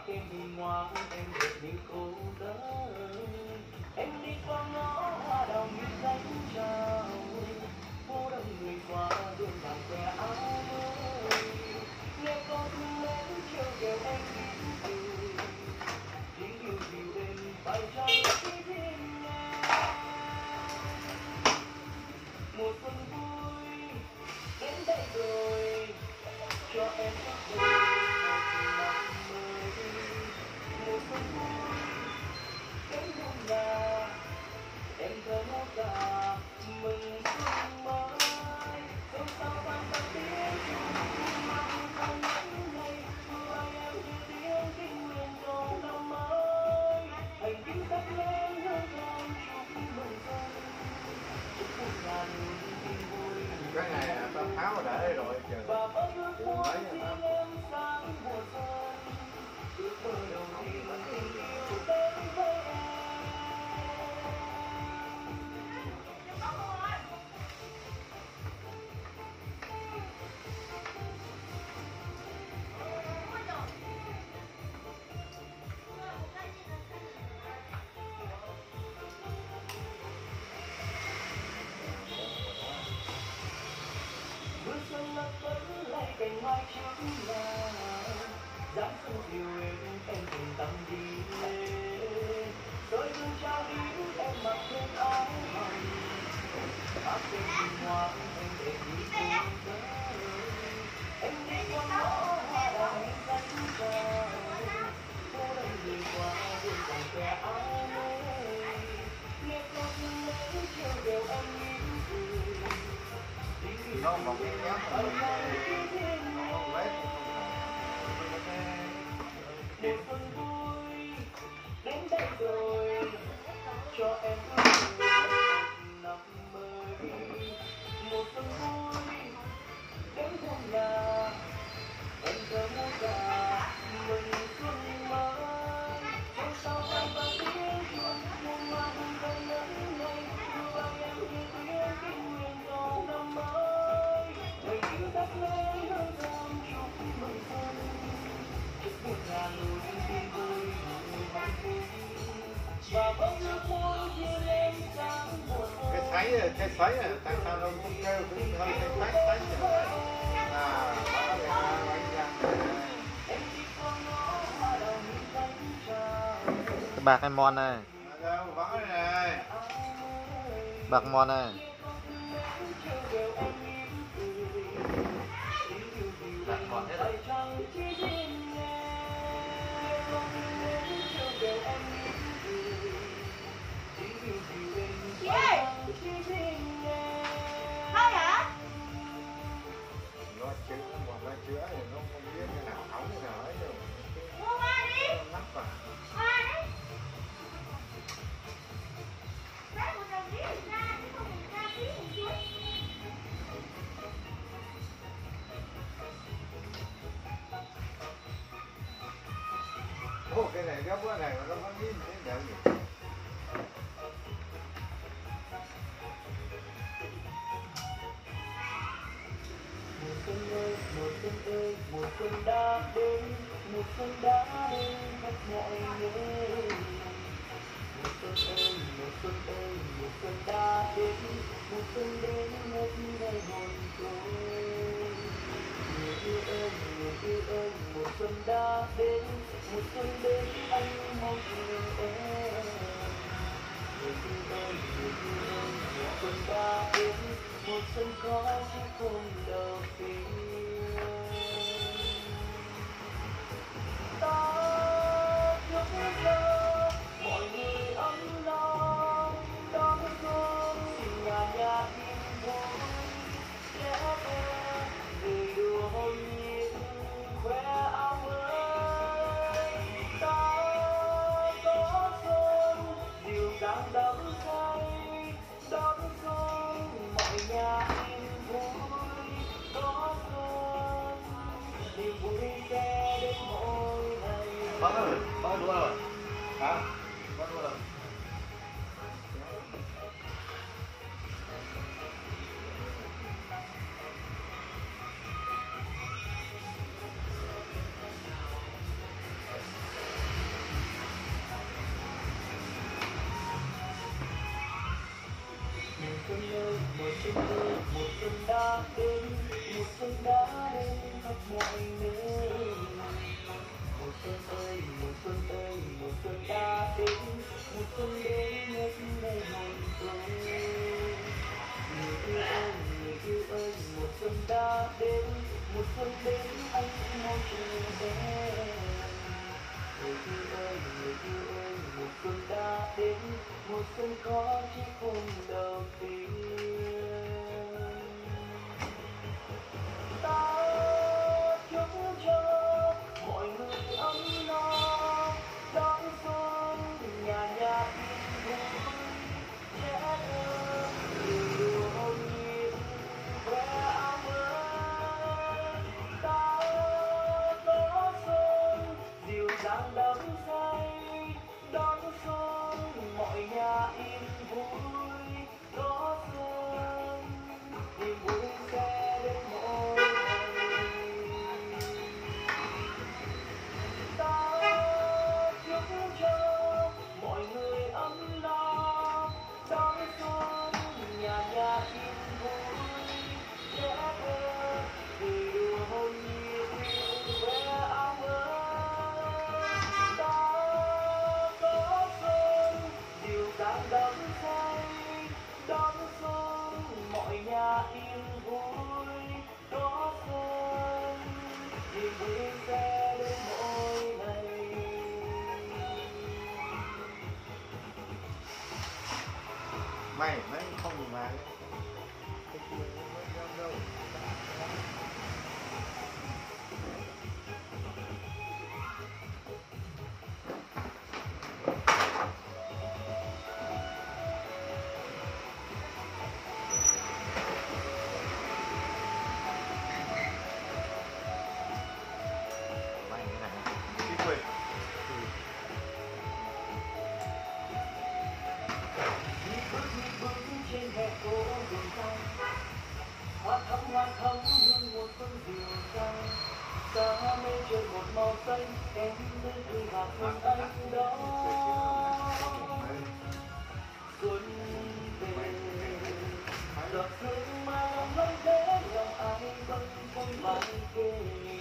em hiền ngoan em đẹp như cô đơn. Em đi qua ngõ hoa đào như cánh chào, phố đông người qua đường đàn que áo mới. Nghe con thương mến trêu ghẹo em mỉm cười, tiếng yêu dịu êm phải chăng khi thiên nghe. Mùa xuân vui đến đây rồi, cho em ước mơ một năm mới. Mùa xuân vui đến thôn nhà, em thơ ngát cả mừng xuân mới. Sông sao vang vang tiếng chuông mang theo những ngày mưa em như tiếng kinh nguyện đầu năm mới. Hành tinh tắt lên hương thơm chúc mừng xuân, chúc mừng ngàn tin vui. Cái này là tao tháo để rồi chờ mấy em sáng mùa xuân, ước mơ đầu tiên tình yêu đến với em. Mưa xuân lấp vẫn lay cành mai trước nhà, dáng xuân dịu em cùng tâm đi lên. Đôi gương trao đi em mặc thêm áo hồng, hát tên hiền ngoan em để đi cùng tới. Em đi qua ngõ hoa đào như cánh chào, phố đông người qua đường đàn que áo mới. Nghe con thương mến trêu ghẹo em mỉm cười, nó một cái nhát mà không lấy mùa xuân vui đến đây rồi, cho em ước mơ một năm mới. Mùa xuân vui đến thôn nhà, em thơ muốn cả mừng xuân mới. Trong sao vang vang tiếng chuông muôn hoa hương thơm ngẩn ngây, đưa em như tiếng kinh nguyện đầu năm mới. Ngày yêu tắt lên hương thơm chúc mừng xuân, chúc một ngàn nụ tin vui hạnh phúc và bóng ước muốn chia lên sáng mùa xuân. cái sấy này tại sao nó không kêu cũng hơi cái sấy như vậy à nó người ta quay ra cái bạc hay mon này, đâu vỡ này bạc mon này. Bạc mon hết rồi. Chị ơi! Thôi hả? nó chữa nó chữa thì nó không biết cái nào hỏng cái nào ấy đâu Mua hoa đi! nó nắp vào Hoa đấy! Lấy một đồng tí mình ra, chứ không mình ra tí mình chút. ô cái này gấp quá này mà nó vẫn nhìn thế nào gì Mùa xuân ơi, mùa xuân ơi, mùa xuân đã đến, mùa xuân đã đến khắp mọi nơi. Mùa xuân ơi, mùa xuân ơi, mùa xuân đã đến, mùa xuân đến hết nơi hồn tôi. Người yêu ơi, người yêu ơi, mùa xuân đã đến, mùa xuân đến anh mong chờ em. Người yêu ơi, người yêu ơi, mùa xuân đã đến, mùa xuân có chiếc khung đầu tiên. Ta chúc cho mọi người ấm no, đón xuân nhà nhà yên vui, trẻ thơ người đùa hồn nhiên khoe áo mới. Ta có xuân dịu dàng đắm say, đón xuân mọi nhà yên vui, có xuân niềm vui sẽ đến mỗi ngày. bác ơi bác đua rồi hả bác đua rồi mùa xuân đến anh mau trở về. Người yêu ơi, người yêu ơi, mùa xuân đã đến, mùa xuân có chiếc khung đầu tiên. Ta chúc cho mọi người ấm no, đón xuân nhà nhà yên vui, trẻ thơ điều hồn nhiên khoe áo mới. Ta có xuân dịu dàng đắm say, đón xuân mọi nhà yên vui. Có xuân niềm vui sẽ đến mỗi ngày. Ta chúc cho mọi người ấm no, đón xuân nhà nhà yên vui, trẻ thơ cười đùa hồn nhiên khoe áo mới. Ta có xuân dịu dàng đắm say, đón xuân mọi nhà yên vui. Có xuân niềm vui sẽ đến mỗi ngày. Mày không nhìn mà cái kia nó mới đâu. Mày cái này. Đi quên. Bước trên hè phố đường xanh, hoa thắm hương mùa xuân dịu dàng. Xa mây trời một màu xanh, em đến từ hạt hương anh đó. Xuân về, giọt sương mai lòng lắng thế, lòng ai vẫn vui vai kề.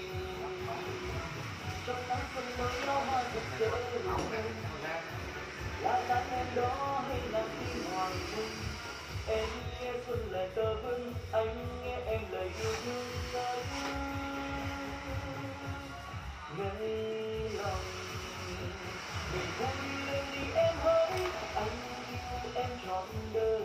Trong nắng xuân mới nó hoa rực rỡ rộ lên, lá dáng em đó hay là tim hoàng hôn. Em nghe xuân lời tơ vân, anh nghe em lời yêu thương ngây ngây lòng. Mình vui lên đi em hỡi, anh yêu em trọn đời.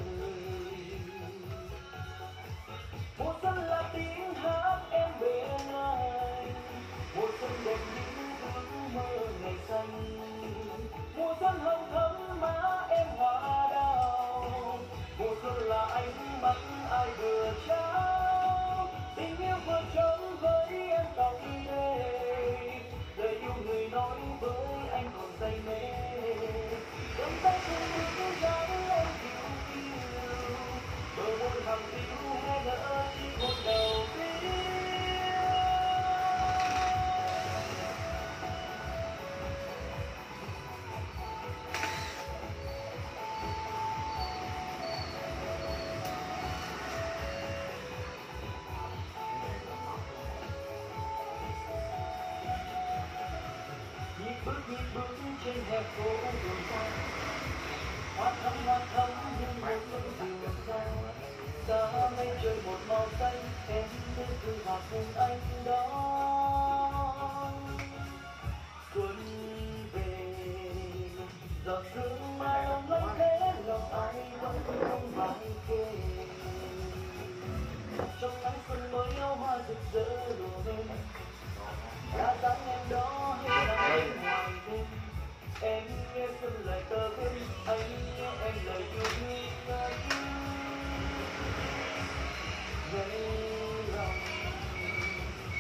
Mùa xuân là tiếng hát em bên anh, mùa xuân đẹp như ước mơ ngày xanh. Mùa xuân hồng thắm má em hoa đào, mùa xuân là ánh mắt ai vừa trao. Tình yêu vừa trống với em tóc đê, lời yêu người nói với anh còn say mê. Đôi tay cùng bước trắng em dịu yêu, bờ môi hằng yêu nghe lỡ chỉ một đầu tiên. Nhịp bước trên hè phố đường xanh, hoa thắm hương mùa xuân dịu dàng. Xa mây trời một màu xanh, em đến từ hạt hương anh đó. Xuân về, giọt sương mai lòng lắng thế, lòng ai vẫn không vai kề. Trong nắng xuân mới áo hoa rực rỡ rộ lên, lá dáng em đó hay là em ngoài đêm. Em nghe xuân lời tơ vân, anh nghe em lời yêu thương ngây lòng.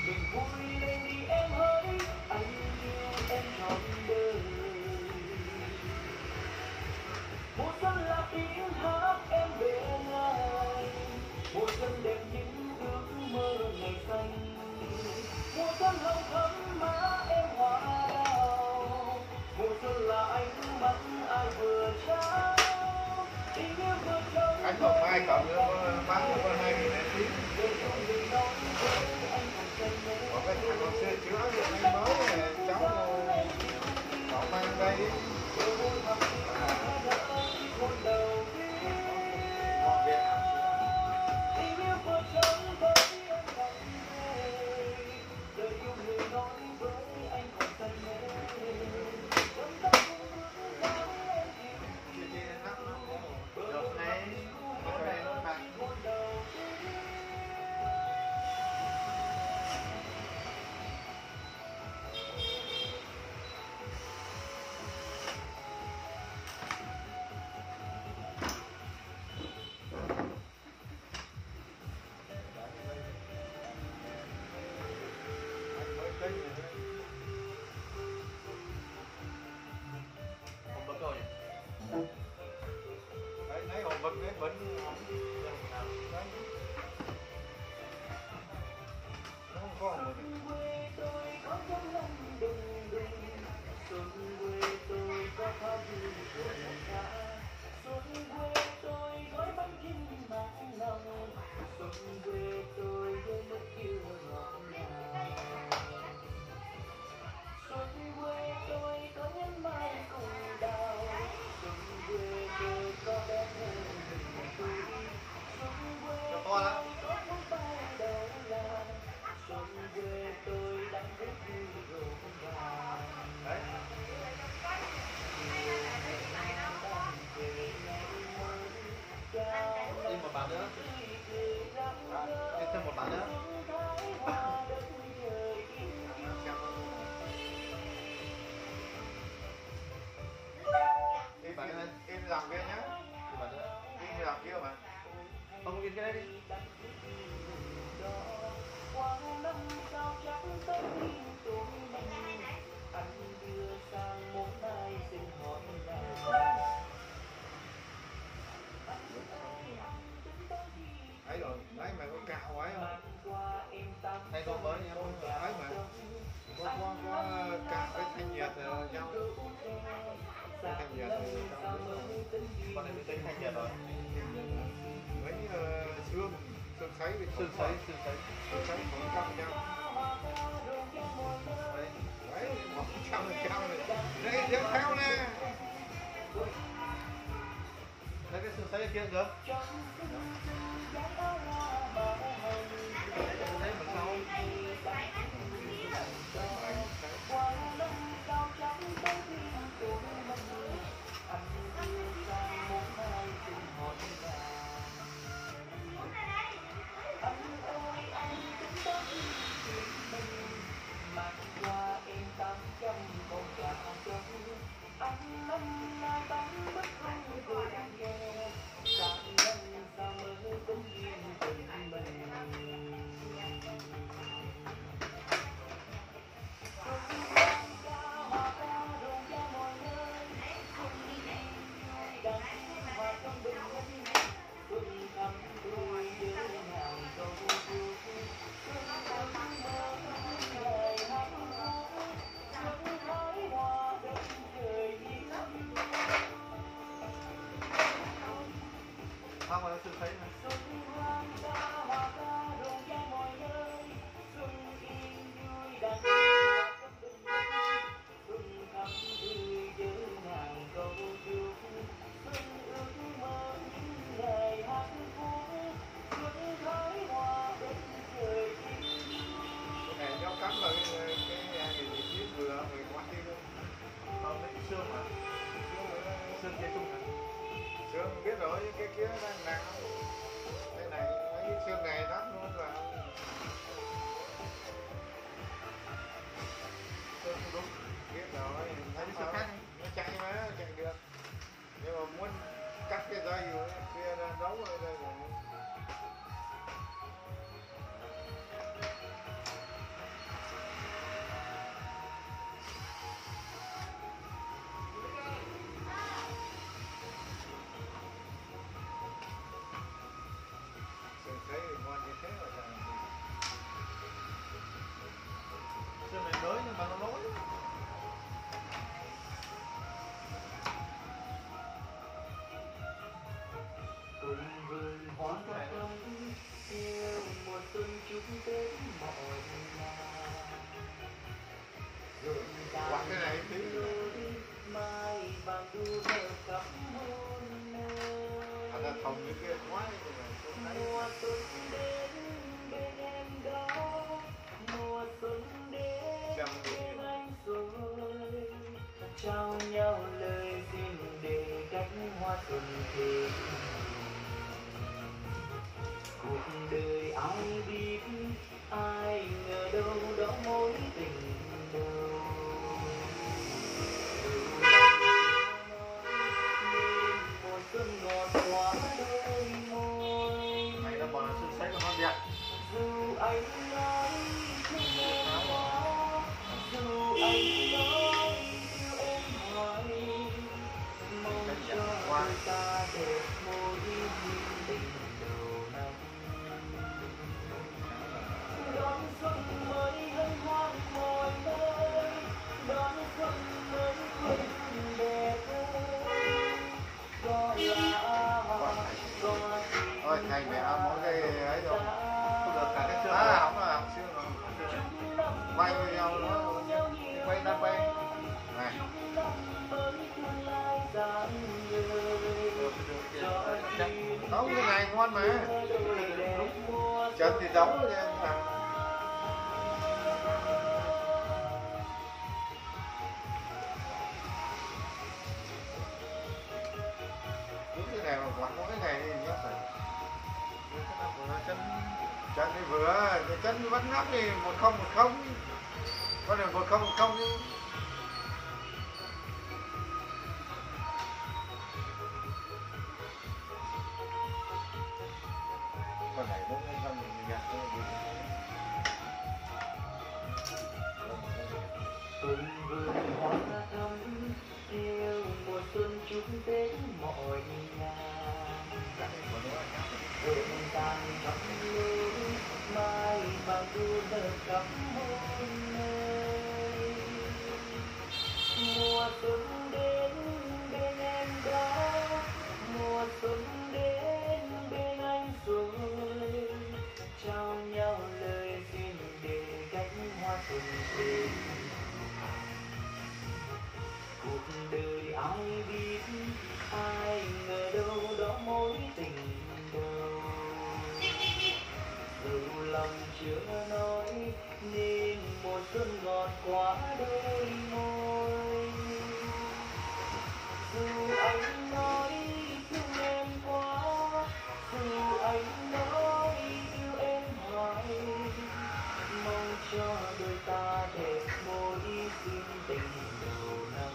con này mình tính thành nhiệt rồi. Mấy xương sấy với Xương sấy. xương sấy 100%. Đấy 100% này. Đây tiếp theo nè. Lấy cái xương sấy ở kia cũng được. Đấy mình sau. Không phải xương sấy này. Cắm vào cái gì vừa người qua đi luôn. Không, lấy xương mà. Xương kia chung hả? Xương biết rồi, cái kia đang nặng. Cái này, cái xương này nát luôn là. Xương không đúng. Biết rồi, Lấy cái xương khác đi. nó chạy mà, chạy được. Nhưng mà muốn cắt cái dây rồi, kia ra đấu rồi đây rồi. Xương này nới nhưng mà nó lỗi. cùng vườn hoa thắm yêu mùa xuân chúc tết mọi nhà rộn Quạt cái này ràng tí mai vàng đu nở cắm hôn thành ra thòng như kia quá mùa xuân đến bên em đó mùa xuân đến bên anh rồi trao nhau lời xin để cánh hoa xuân thêm cuộc đời ai biết ai ngờ đâu đó mối tình đầu nên mùa xuân ngọt quá đôi môi Mày đã bỏ xương sấy của nó đẹp. dù anh nói thương em quá dù anh nói yêu em hoài mong cho đôi ta đẹp môi tình đầu năm đón xuân mới hân hoan mọi nơi đón xuân mới quê hương đẹp ơi có lá hoa có thôi thầy mẹ ăn mỗi cái ấy rồi Không được cả cái xương. không là không xương rồi quay với nhau nữa quay ta quay này không cái này ngon mà chân thì giống rồi nha đúng cái này mà quạt có cái này thì nhất rồi chân thì vừa cái chân vẫn ngắp thì 1010 có được 1010 chứ con này nó không nhặt cùng vườn hoa thắm yêu mùa xuân chúc tết mọi nhà rộn ràng khắp nơi mai vàng đu nở cắm hôn nơi mùa xuân đến bên em đó nên mùa xuân ngọt quá đôi môi. Dù anh nói thương em quá, dù anh nói yêu em hoài, mong cho đôi ta đẹp môi xin tình đầu năm.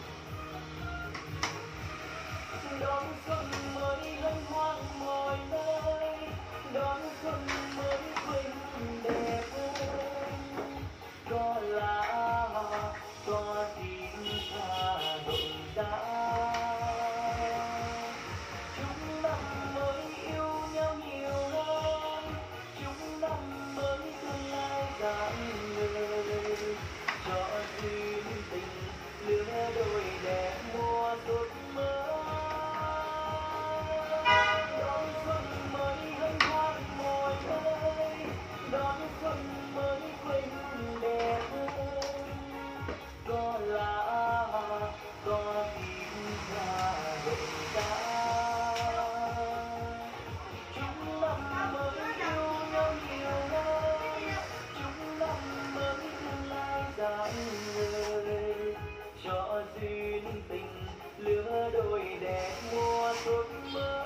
Đón xuân mới hân hoan mọi nơi, đón xuân mới quên đẹp hơn. Có lá hoa, có tiếng ca rộn rã. Chúc năm mới yêu nhau nhiều hơn, chúc năm mới tương lai rạng ngời, cho duyên tình lứa đôi đẹp mùa xuân mới. Đón xuân mới hân hoan mọi nơi, đón xuân mới quên đẹp hơn. Có lá hoa, có tiếng ca rộn rã. Chúc năm mới yêu nhau nhiều hơn, chúc năm mới tương lai rạng ngời, cho duyên tình lứa đôi đẹp mùa xuân mới.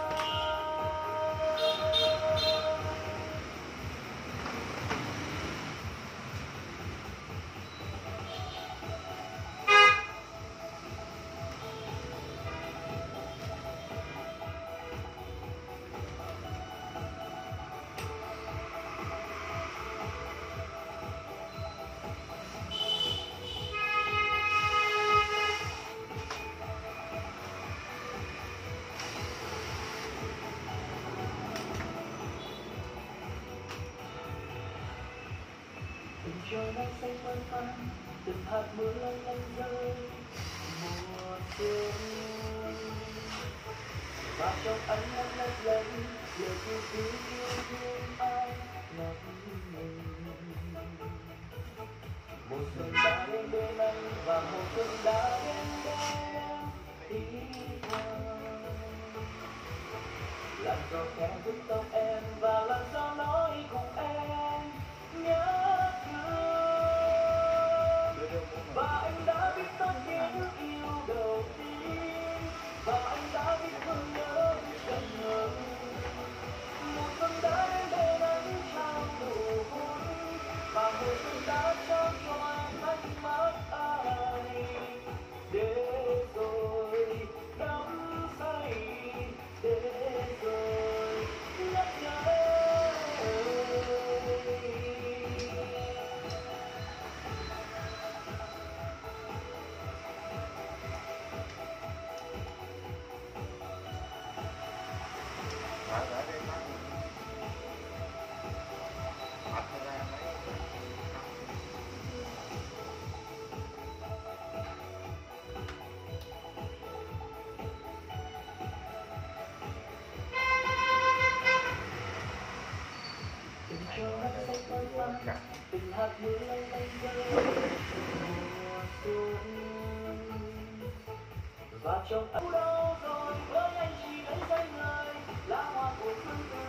Từng trời nắng xanh phơn phơn, từng hạt mưa lăn lăn rơi mùa xuân. Và trong ánh nắng lấp lánh, lời yêu thương ai ngập ngừng. Mùa xuân đã đến bên anh và mùa xuân đã đến bên ý thầm. Làn gió khẽ vuốt tóc em và làn gió nói cùng em nhớ thương. Và anh đã biết tất tiếng yêu đầu tiên, và anh đã biết thương nhớ chân hơn. Mùa xuân đã đến bên anh trao nụ hôn, và mùa xuân đã trao cho anh ánh mắt ai. Để rồi đắm say, để rồi nhấp nháy. Ở đây bắt mặt ra mấy Từng trời nắng xanh phơn phơn, từng hạt mưa lăn lăn rơi mùa xuân. Và trong anh đâu rồi với anh chỉ thấy xanh ngời lá hoa của xuân tươi.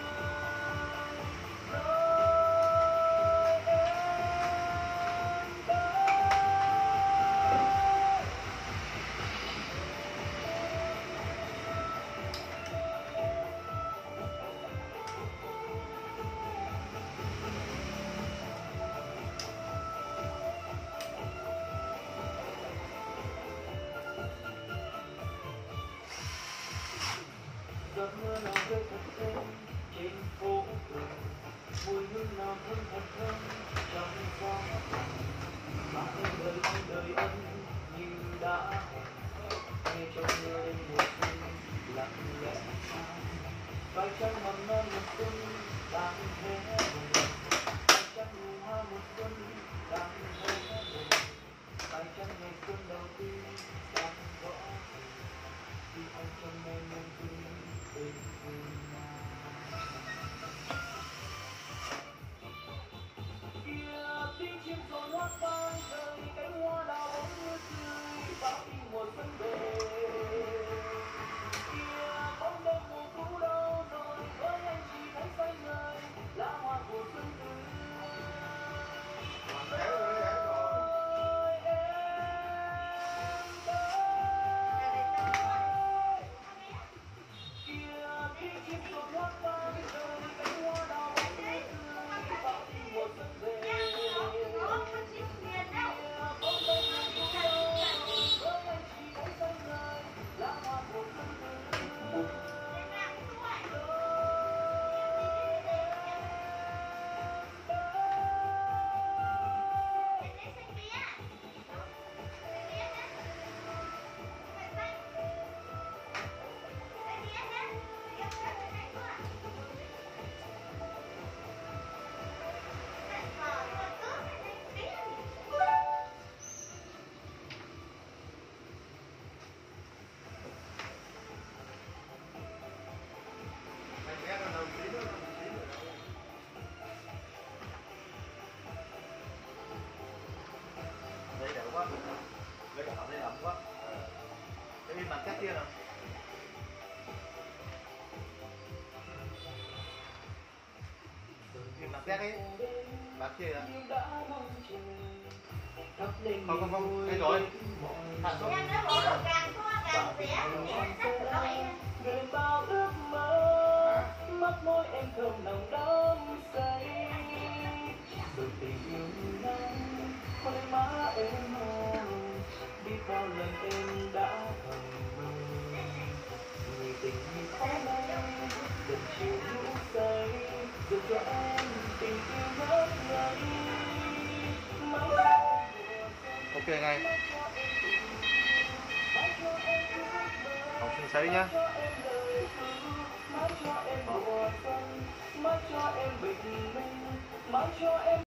Rồi em tới. Giọt mưa nào rơi thật êm trên phố phường, mùi hương nào thơm thật thơm trong gió. Mà anh đợi anh như đã hẹn, nghe trong mưa đêm mùa xuân lặng lẽ xa. Phải chăng mầm non mùa xuân đang hé hồng, phải chăng nụ hoa mùa xuân đang hé hồng, phải chăng ngày xuân đầu tiên đang gõ khi anh trong em mong tin tình thương nào. Với cả nó dễ ấm quá. Cái bên mặt cắt kia nào. Bên mặt cắt ấy. Mặt kia đó. Không, cái rồi. Thẳng xuống. Em nói bộ đồ càng thua càng rẻ, em chắc là nói em. Người bao ước mơ, mắt môi em thơm nồng đắm say. Rồi tình yêu này, con em má em hồng, biết bao lần em đã thầm mơ. Người tình khó nay, dần chiều lũ say, dần cho em tình yêu ngất ngây. Ok ngay. Học sinh sấy nhá. Mãi cho em bình minh, mãi cho em